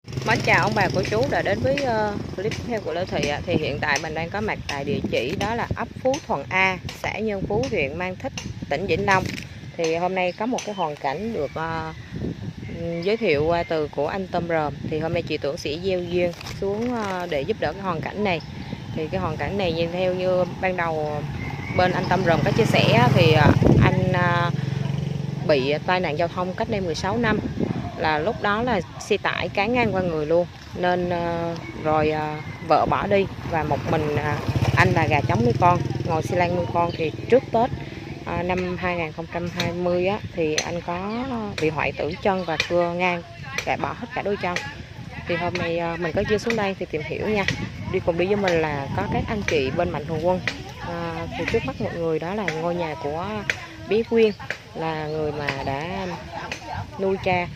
Mến chào ông bà cô chú đã đến với clip tiếp theo của Lê Thị ạ. Thì hiện tại mình đang có mặt tại địa chỉ đó là ấp Phú Thuận A, xã Nhân Phú, huyện Mang Thít, tỉnh Vĩnh Long. Thì hôm nay có một cái hoàn cảnh được giới thiệu qua từ của anh Tôm Ròm. Thì hôm nay chị Tưởng sẽ gieo duyên xuống để giúp đỡ cái hoàn cảnh này. Thì cái hoàn cảnh này nhìn theo như ban đầu bên anh Tôm Ròm có chia sẻ thì anh bị tai nạn giao thông cách đây 16 năm. Là lúc đó là xe tải cán ngang qua người luôn, nên vợ bỏ đi và một mình anh là gà trống nuôi con, ngồi xi lanh nuôi con. Thì trước Tết năm 2020 á, thì anh có bị hoại tử chân và cưa ngang, bỏ hết cả đôi chân. Thì hôm nay mình có dưa xuống đây thì tìm hiểu nha. Cùng đi với mình là có các anh chị bên Mạnh Thường Quân. Thì trước mắt mọi người đó là ngôi nhà của bé Quyên, là người mà đã nuôi cha.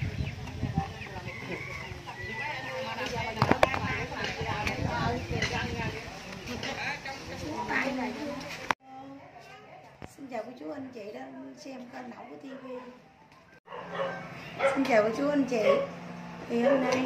Xin chào cô chú anh chị đang xem kênh Nậu của TV. Xin chào cô chú anh chị. Thì hôm nay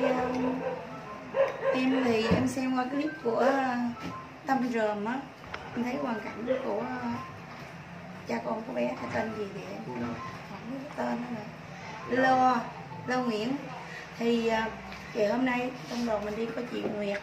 em xem qua clip của Tôm Ròm á, em thấy hoàn cảnh của cha con của bé, cái tên gì vậy? Không biết cái tên đó là Lo Nguyễn. Thì hôm nay Tôm Ròm mình đi có chị Nguyệt,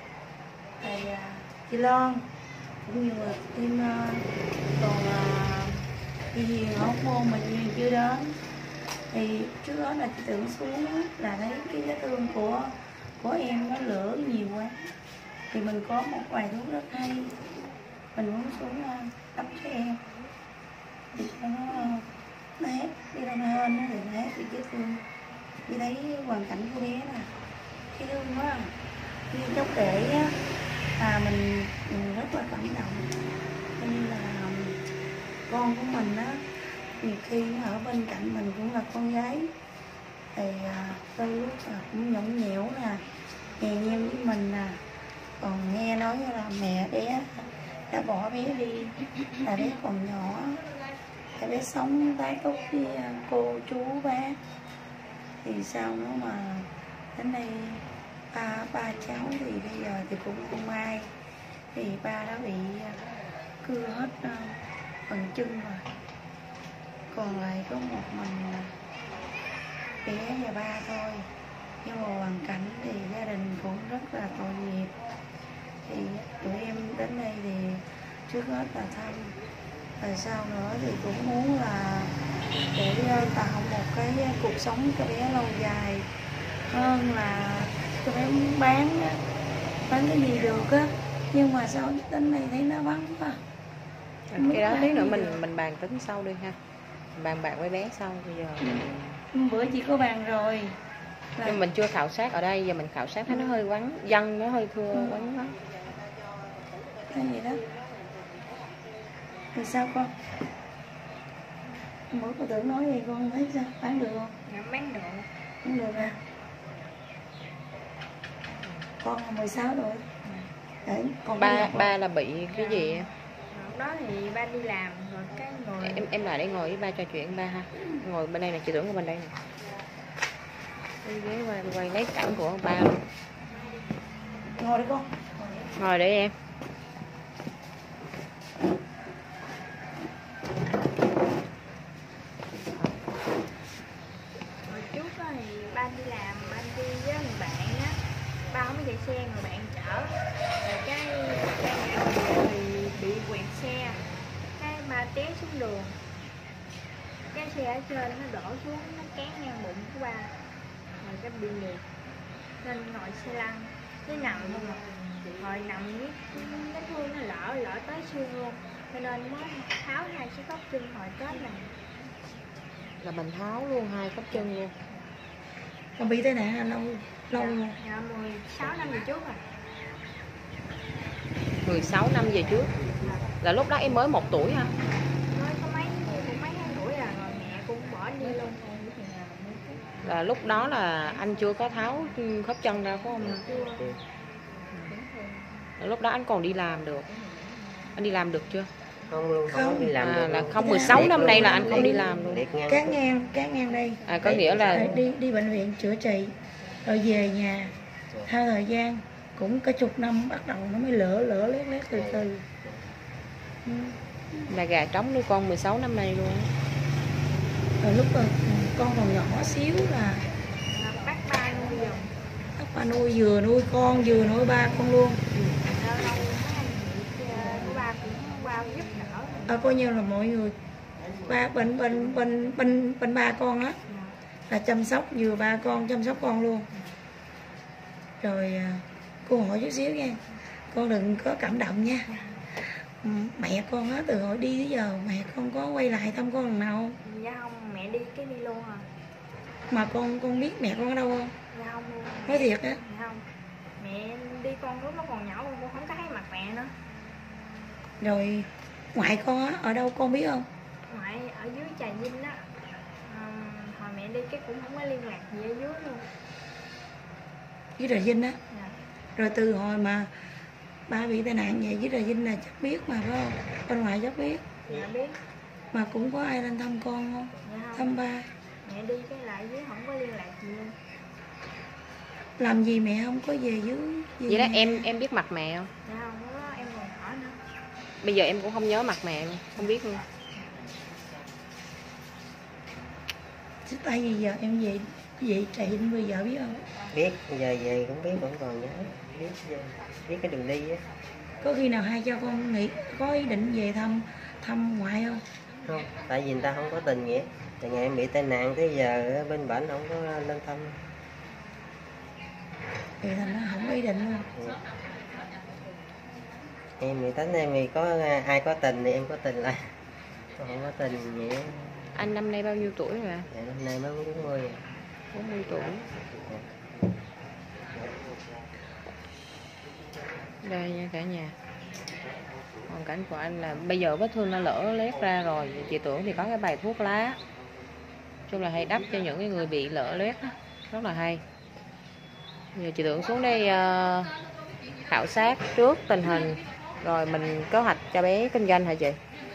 chị Loan cũng như là em, còn chị Hiền ở Hóc Môn mình Hiền chưa đến. Thì trước đó là chị Tưởng xuống là thấy cái vết thương của em nó lửa nhiều quá, thì mình có một vài thuốc rất hay, mình muốn xuống đắp cho em thì cho nó hết đi đâu hơn nó thì hết bị vết thương. Chị thấy hoàn cảnh của bé là thấy thương quá, như chốc để mình rất là cảm động. Như là con của mình á, nhiều khi ở bên cạnh mình cũng là con gái, thì đôi lúc cũng nhõng nhẽo nè, nhẹ nhàng với mình nè. Còn nghe nói là mẹ bé đã bỏ bé đi, là bé còn nhỏ, là bé sống tái tốt với cô chú bác. Thì sao nữa mà đến đây ba cháu thì bây giờ thì cũng không ai, thì ba đã bị cưa hết phần chân rồi, còn lại có một mình bé và ba thôi. Nhưng mà hoàn cảnh thì gia đình cũng rất là tội nghiệp. Thì tụi em đến đây thì trước hết là thăm, và sau nữa thì cũng muốn là để tạo một cái cuộc sống cho bé lâu dài hơn, là cho bé muốn bán cái gì được á, nhưng mà sao đến đây thấy nó vắng quá. Cái đó tí nữa mình bàn tính sau đi ha, bàn bạc với bé sau. Bây giờ bữa chị có bàn rồi là... nhưng mình chưa khảo sát ở đây, giờ mình khảo sát thấy nó hơi vắng, dân nó hơi thưa vắng lắm. Cái gì đó thì sao con? Bữa cô Tưởng nói gì con thấy sao? Bán được không? Bán được. Bán được à? Con là 16 rồi. Đấy, còn ba là bị cái gì? Lúc đó thì ba đi làm rồi cái ngồi. Em lại đây ngồi với ba trò chuyện ba ha. Ngồi bên đây này, chị Tưởng ở bên đây này. Đi ghế quay lấy cảnh của ba luôn. Ngồi đi con. Ngồi để em. Hồi trước đó thì ba đi làm, ba đi với người bạn á, ba không có chạy xe, người bạn chở. Rồi cái nhà thì bị quẹt xe, cái ba té xuống đường, cái xe ở trên nó đổ xuống, nó cán ngang bụng của ba, rồi cái bị liệt nên ngồi xe lăn, cái nằm luôn. Rồi nằm cái thương nó lỡ tới xương luôn, cho nên mới tháo 2 cái góc chân hồi Tết này. Là mình tháo luôn 2 cánh chân luôn. Con bị tai nạn lâu rồi. Dạ 16 năm về trước rồi. 16 năm về trước. Là lúc đó em mới 1 tuổi ha. Mới có mấy tháng tuổi rồi mẹ cũng bỏ đi luôn. Là lúc đó là anh chưa có tháo khớp chân ra phải không? Lúc đó anh còn đi làm được. Anh đi làm được chưa? Không đi làm được. Là không, 16 năm nay là anh không đi làm luôn. Cán ngang đây. Có nghĩa là đi bệnh viện chữa trị. Rồi về nhà theo thời gian cũng cả chục năm bắt đầu nó mới lỡ lét từ từ. Là gà trống nuôi con 16 năm nay luôn. Rồi lúc mà con còn nhỏ xíu là bác ba nuôi giùm. bác ba nuôi, vừa nuôi con vừa nuôi ba con luôn. Lâu lâu mấy anh chị của ba cũng qua giúp đỡ. Coi như là mọi người ba bên ba con á là chăm sóc vừa ba con chăm sóc con luôn. Rồi cô hỏi chút xíu nha, con đừng có cảm động nha. Mẹ con á từ hồi đi tới giờ mẹ con có quay lại thăm con lần nào không? Dạ không, mẹ đi cái đi luôn à. Mà con biết mẹ con ở đâu không? Dạ không luôn. Nói thiệt á? Dạ không, mẹ đi con lúc nó còn nhỏ con không có thấy mặt mẹ nữa. Rồi ngoại con á ở đâu con biết không? Ngoại ở dưới Trà Vinh á. Hồi mẹ đi cái cũng không có liên lạc gì ở dưới luôn. Dưới Trà Vinh á? Dạ. Rồi từ hồi mà ba bị tai nạn vậy dưới Trà Vinh là chắc biết mà phải không? Bên ngoại chắc biết. Dạ biết. Mà cũng có ai lên thăm con không? Dạ không. Thăm ba? Mẹ đi cái lại dưới không có liên lạc gì luôn. Làm gì mẹ không có về dưới? Vậy đó em biết mặt mẹ không? Dạ không, lúc đó em còn nhỏ nữa. Bây giờ em cũng không nhớ mặt mẹ luôn, không biết luôn. Tại vì giờ em về Trà Vinh bây giờ biết không? Biết, giờ về cũng biết, vẫn còn nhớ. Biết cái đường đi á. Có khi nào hai cho con nghĩ có ý định về thăm ngoại không? Không, tại vì người ta không có tình nghĩa. Từ ngày em bị tai nạn tới giờ bên bển không có lên thăm. Thì thành nó không có ý định luôn. Ừ. Em thì tính em thì có ai có tình thì em có tình lại. Không có tình vậy. Anh năm nay bao nhiêu tuổi rồi ạ? Dạ, năm nay mới 40 rồi. 40 tuổi. Đây nha cả nhà. Hoàn cảnh của anh là bây giờ vết thương nó lỡ lét ra rồi. Chị tưởng thì có cái bài thuốc lá. Chung là hay đắp cho những cái người bị lỡ lét đó. Rất là hay. Giờ chị tưởng xuống đây khảo sát trước tình hình rồi mình kế hoạch cho bé kinh doanh hả chị?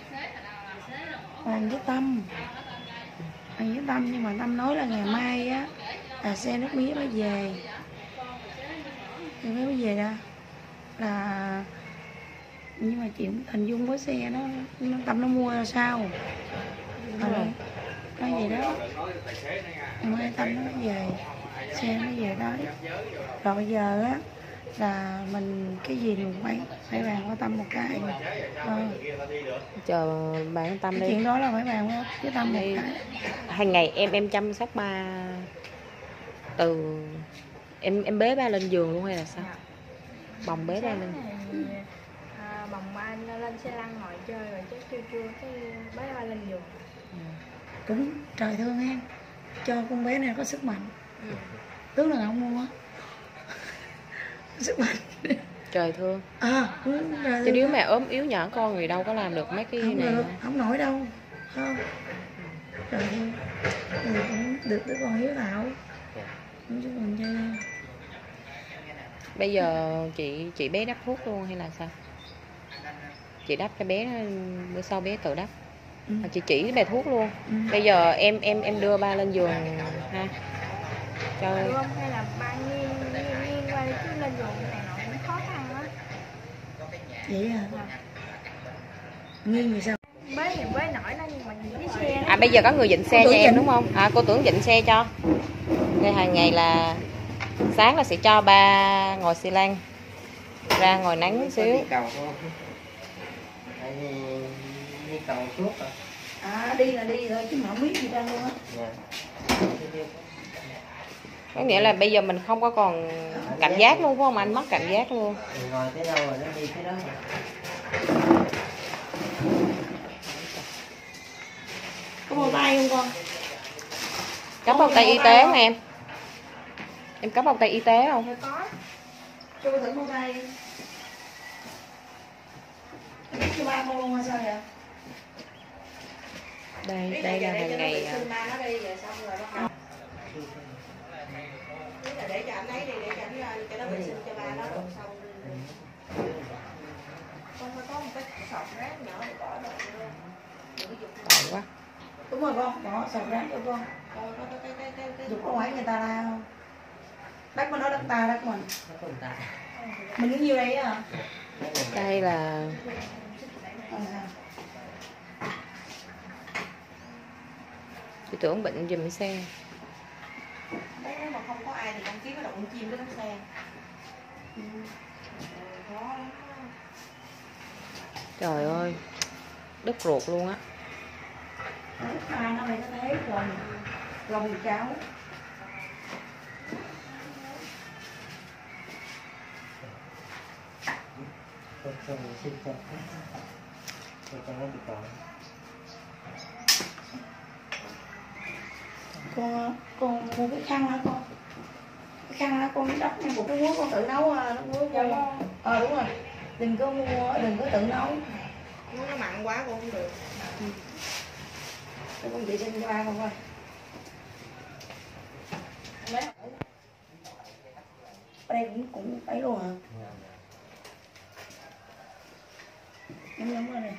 Anh với Tâm nhưng mà Tâm nói là ngày mai á là xe nước mía mới về. Nước mía mới về đó là, nhưng mà chuyện hình dung với xe nó Tâm nó mua ra sao rồi nói vậy đó. Ngày mai Tâm nó mới về, xe nó về đó. Rồi bây giờ á là mình cái gì mình phải bàn với Tâm một cái. Chờ bạn Tâm cái đi. chuyện đó là phải bàn với Tâm một cái. Hàng ngày em chăm sóc ba từ em bế ba lên giường luôn hay là sao? Bồng bế ba lên. Bồng ba lên xe lăn ngồi chơi rồi chắc trưa cái bế ba lên giường. Cũng trời thương em cho con bé này có sức mạnh. Tướng là ông mua á sức mạnh. Trời thương. Chứ nếu mẹ ốm yếu nhỏ con thì đâu có làm được mấy cái không này. Không nổi đâu. Không. Trời thương. Cũng được đứa con hiếu thảo. Không chứ còn chơi. Bây giờ chị bé đắp thuốc luôn hay là sao? Chị đắp cho bé, bữa sau bé tự đắp. Chị chỉ bài thuốc luôn. Bây giờ em đưa ba lên giường ha. Cho Được không? Hay là ba nghiêng qua đi chứ lên giường này nọ cũng khó khăn á. Vậy à? Nghiêng thì sao? Bế thì bế nổi đó nhưng mà với xe đó. bây giờ có người dịnh xe cho em đúng không? Cô tưởng dịnh xe cho. Đây hàng ngày là sáng là sẽ cho ba ngồi xi lanh ra ngồi nắng xíu. Đi cầu không? Tại vì đi cầu suốt rồi. Đi là đi thôi chứ mà không biết gì đâu luôn á. Dạ. Có nghĩa là bây giờ mình không có còn cảm giác luôn phải không anh? Mất cảm giác luôn. Ngồi tới đâu rồi nó đi tới đó rồi. Có bao tay không con? Cấp bao tay y tế không em? Em cấp bao tay y tế không? Có. Cho con thử bao tay. Cho ba con luôn hay sao vậy? Đây là hàng ngày. Để cho anh ấy đi, để cho anh cho nó vệ sinh cho ba nó rồi xong. Con phải có một cái sọt rác nhỏ để bỏ đồ luôn. Tội quá. Đúng rồi con, bỏ sọt rác cho con. Coi có cái dục có ngoài người ta la không? Đất bên đó đất ta, đất mình. Nó còn ta. Mình có nhiêu đây á hả? Đây là chị tưởng bệnh giùm xe. Đấy, nếu mà không có ai thì con kiếm cái động chim cái xe. Trời ơi, đứt ruột luôn á. Ai nó lại nó thấy lòng cháu. Cho mình xin cho nó bị còn. Con mua cái khăn hả con? Cái khăn hả con? Đất này một cái muối con tự nấu nó muối con. Đúng rồi. Đừng có tự nấu. Nó mặn quá cũng không được. Để con vệ sinh cho ba con coi. Ở đây cũng ấy luôn hả? Nhắm rồi này.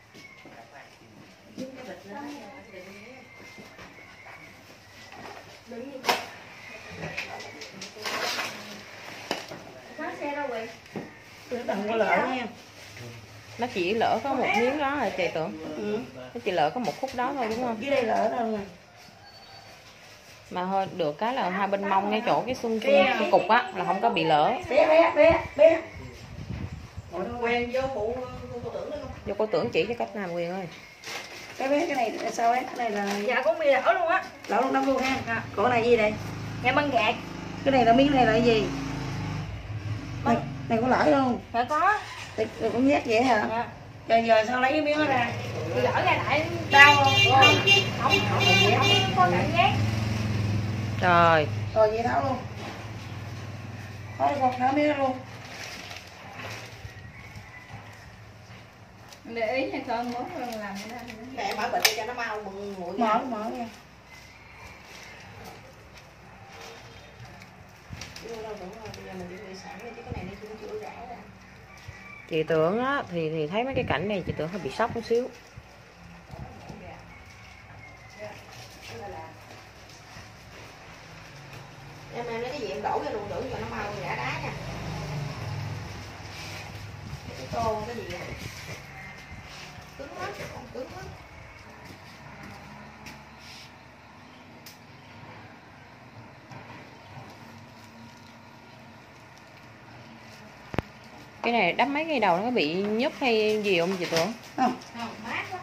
Có xe đâu vậy? Tôi đừng có lỡ nha. Nó chỉ lỡ có một miếng đó rồi chị tưởng. Nó chỉ lỡ có một khúc đó thôi đúng không? Dưới đây lỡ đâu nè. Mà thôi được cái là hai bên mông ngay chỗ cái xương cục á là không có bị lỡ. Bé. Quen vô phụ cô tưởng đó không? Vô cô tưởng chỉ cho cách làm Quyền ơi. Cái này là sao ấy? Cái này là Dạ cũng bị lỡ luôn á. lỡ luôn đâm luôn ha. Cổ này gì đây? Dạ băng gạt. Cái này là miếng này là cái gì? Này có lỡ không? Dạ có. Thì cũng nhét vậy hả? Dạ. Rồi giờ sao lấy cái miếng đó ra? Thì lỡ ra lại Đau không? Không có cảm giác. Trời. Rồi vậy tháo luôn. Thôi con tháo miếng đó luôn. Để ý nha con muốn làm cái đó. Mẹ mở bịch cho nó mau bừng nguội. Mở nha. Chị tưởng á thì thấy mấy cái cảnh này chị tưởng hơi bị sốc một xíu. Em lấy cái gì em đổ vô luôn đổ cho nó mau ngã đá nha. Cái tô cái gì vậy? Cứng lắm, cứng lắm. Cái này đắp mấy cái đầu nó có bị nhức hay gì không chị tưởng? Không, mát quá.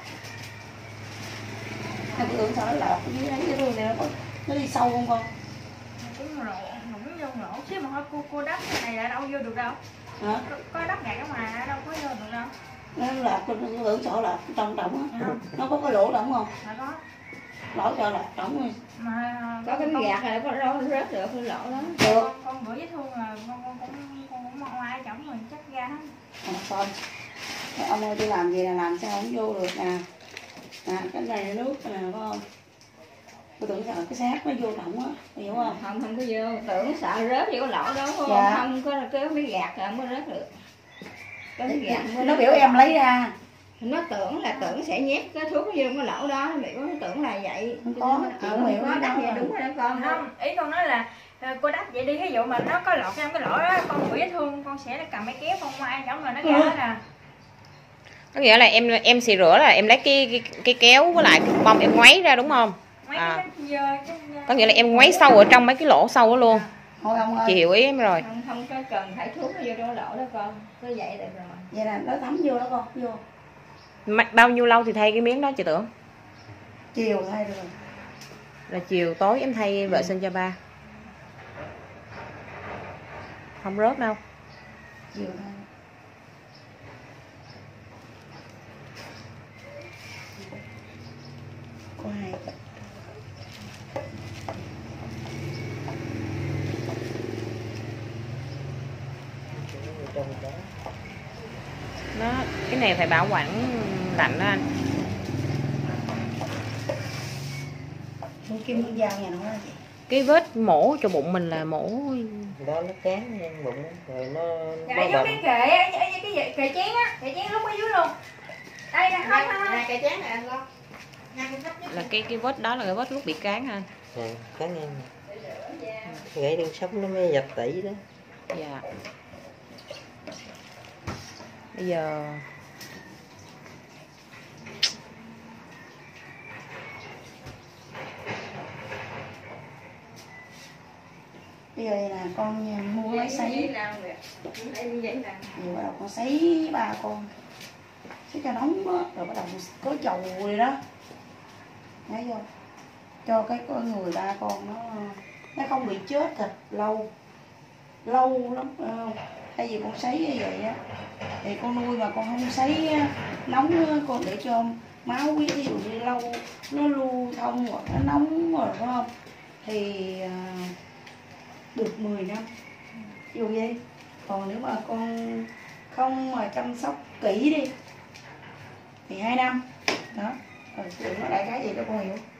Em tưởng sao nó lọt dưới đấy cái đường này nó đi sâu không con? Cũng nũng vô nổ chứ mà thôi cô đắp cái này là đâu vô được đâu. Hả? Có đắp gạt mà đâu có vô được đâu. Nó lọt con tưởng chỗ lọt trong trọng á. Nó có cái lỗ đổng không? Là có. Lỗ cho lọt trống đi. Mà có cái gạt này có đâu rớt được cái lỗ đó. Được. Con bữa vết thương là con cũng ngoài chổng rồi chắc ra hết. Con. Ông ơi tôi làm gì là làm sao không vô được nè. Nè cái này là nước nè phải không? Tôi tưởng sợ cái xác nó vô động á, hiểu không? Không có vô, tưởng sợ rớt vô cái lỗ đó không? Dạ. Không có kéo mấy gạt rồi không có rớt được. Cái mấy gạt Nó biểu em lấy ra. Nó tưởng sẽ nhét cái thuốc vô cái lỗ đó, nó biểu nó tưởng là vậy. Không có, Không hiểu có đắp đó. vậy đúng rồi đó con. Không, ý con nói là cô đắp vậy đi, ví dụ mà nó có lọt trong cái lỗ đó, con bữa vết thương con sẽ cầm cái kéo con ngoài chổng rồi nó ra hết à. Có nghĩa là em xì rửa là em lấy cái kéo với lại cái bông em ngoáy ra đúng không? Mấy À. cái dơ chứ. Có nghĩa là em ngoáy sâu ở trong mấy cái lỗ sâu đó luôn. Thôi ông ơi. Chị hiểu ý em rồi. Không có cần phải thuốc vô trong cái lỗ đó con. Cứ vậy được rồi. Vậy là nó thấm vô đó con, vô. Bao nhiêu lâu thì thay cái miếng đó chị tưởng? Chiều thay rồi. Là chiều tối em thay vệ sinh cho ba. Không rớt đâu. Chiều thay. Có hai. Nó cái này phải bảo quản lạnh đó anh. Con kim con dao nhà nó là gì? Cái vết mổ cho bụng mình là mổ Đó nó cán ngang bụng rồi nó Dạ bao giống bầm. cái kệ chén á, kệ chén lúc ở dưới luôn. Đây nè, không. Cái chén này anh con. là cái vết đó là cái vết lúc bị cán ha. Cán ngang. gãy đường sống nó mới dập tỉ đó. Dạ. Bây giờ bây giờ là con mua máy sấy, rồi bắt đầu con sấy ba con, sấy cho nóng đó, rồi bắt đầu có dầu rồi đó, thấy vô cho cái con người ba con nó không bị chết thịt lâu lắm. Tại vì con sấy như vậy á thì con nuôi mà con không sấy nóng con để cho máu huyết ví dụ như lâu nó lưu thông hoặc nó nóng rồi phải không, thì được 10 năm dù vậy. Còn nếu mà con không mà chăm sóc kỹ đi thì 2 năm đó. Rồi nó đại khái vậy đó con hiểu.